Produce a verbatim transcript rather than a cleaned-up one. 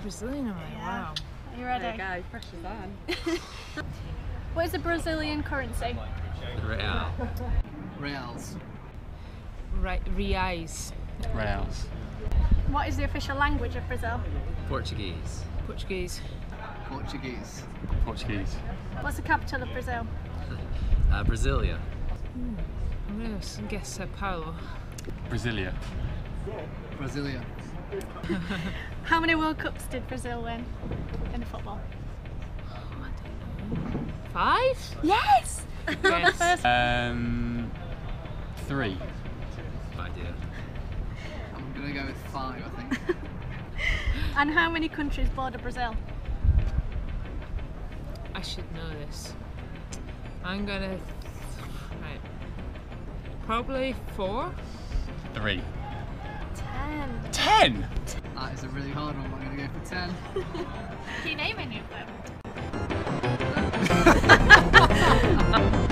Brazilian, am I? Yeah. Wow. Are you ready? There you go, pressure's on. What is the Brazilian currency? Real. Reals. Right, reais. Reals. What is the official language of Brazil? Portuguese. Portuguese. Portuguese. Portuguese. What's the capital of Brazil? Uh, Brasilia. Hmm. I'm gonna s- guess Sao Paulo. Brasilia. Brasilia. How many World Cups did Brazil win in football? Oh, I don't know. Five? Yes! Yes. Um, three. Idea. I'm gonna go with five, I think. And how many countries border Brazil? I should know this. I'm gonna. Right. Probably four? Three. Ten. Ten! That is a really hard one, but I'm gonna go for ten. Can you name any of them?